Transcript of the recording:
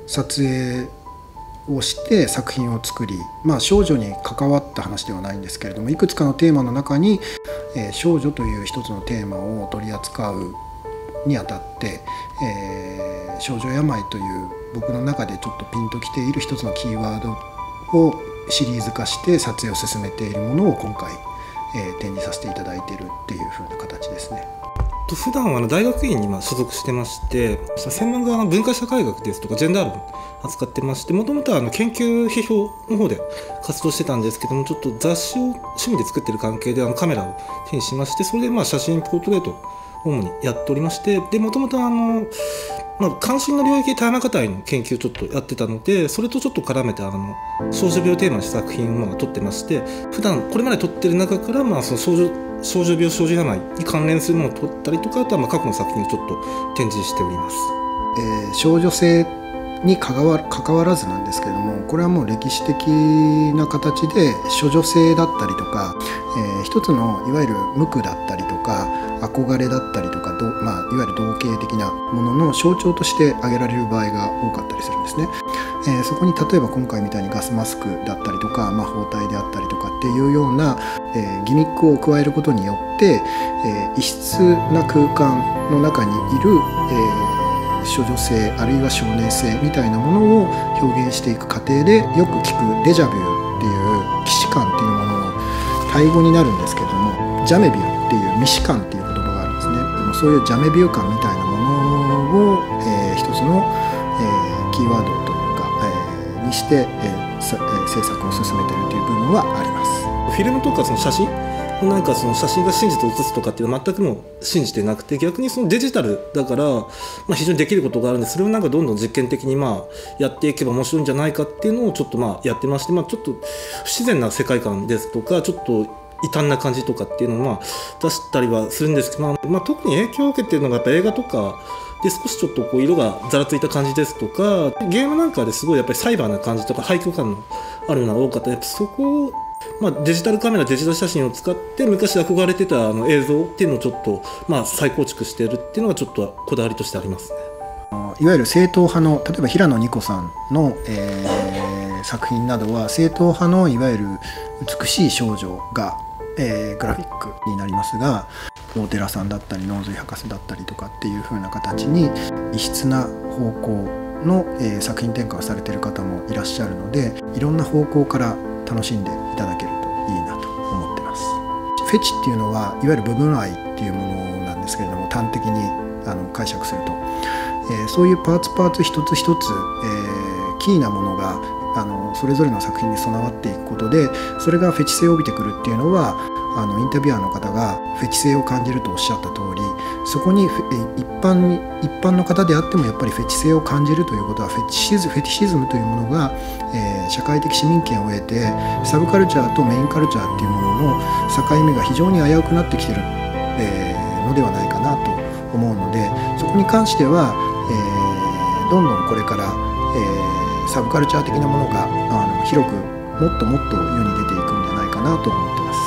撮影をして作品を作り、少女に関わった話ではないんですけれども、いくつかのテーマの中に、少女という一つのテーマを取り扱うにあたって、少女病という僕の中でちょっとピンときている一つのキーワードをシリーズ化して撮影を進めているものを今回、展示させていただいているっていう風な形ですね。 普段は大学院に所属してまして、専門が文化社会学ですとかジェンダー論を扱ってまして、もともとは研究批評の方で活動してたんですけども、ちょっと雑誌を趣味で作ってる関係でカメラを手にしまして、それで写真ポートレートを主にやっておりまして、でもともと関心の領域で田中体の研究をちょっとやってたので、それとちょっと絡めて少女病をテーマにした作品を撮ってまして、普段これまで撮ってる中からその少女病少女病に関連するものを撮ったりとか、あとは過去の作品をちょっと展示しております。 少女性に関わらずなんですけれども、これはもう歴史的な形で処女性だったりとか、一つのいわゆる無垢だったりとか憧れだったりとかいわゆる同型的なものの象徴として挙げられる場合が多かったりするんですね。そこに例えば今回みたいにガスマスクだったりとか、包帯であったりとかっていうような、ギミックを加えることによって、異質な空間の中にいる、処女性あるいは少年性みたいなものを表現していく過程でよく聞くデジャビューっていう既視感っていうもののタイ語になるんですけれども、ジャメビューっていう未視感っていう言葉があるんですね。でもそういうジャメビュー感みたいなものを、一つの、キーワードというか、にして、制作を進めているという部分はあります。 フィルムとかその写真その写真が真実を写すとかっていうのは全くもう信じてなくて、逆にそのデジタルだから、非常にできることがあるんで、それをどんどん実験的にやっていけば面白いんじゃないかっていうのをちょっとやってまして、ちょっと不自然な世界観ですとかちょっと異端な感じとかっていうのを出したりはするんですけど、特に影響を受けているのがやっぱ映画とかで、少しちょっと色がざらついた感じですとか、ゲームなんかですごいやっぱりサイバーな感じとか廃墟感のあるのが多かったり、そこをデジタルカメラ、デジタル写真を使って昔憧れてた映像っていうのをちょっと再構築しているっていうのがちょっとこだわりとしてありますね。 いわゆる正統派の例えば平野ニコさんの、作品などは正統派のいわゆる美しい少女が、グラフィックになりますが、大寺さんだったりノーズイ博士だったりとかっていう風な形に異質な方向の、作品転換をされている方もいらっしゃるので、いろんな方向から楽しんでいただけるといいなと思ってます。フェチっていうのはいわゆる部分愛っていうものなんですけれども、端的に解釈すると、そういうパーツ一つ一つ、キーなものがそれぞれの作品に備わっていくことで、それがフェチ性を帯びてくるっていうのはインタビュアーの方がフェチ性を感じるとおっしゃった通り、そこに一般の方であってもやっぱりフェチ性を感じるということは、フェティシズムというものが、社会的市民権を得てサブカルチャーとメインカルチャーっていうものの境目が非常に危うくなってきている、のではないかなと思うので、そこに関しては、どんどんこれから、サブカルチャー的なものが広くもっともっと世に出ていくんじゃないかなと思ってます。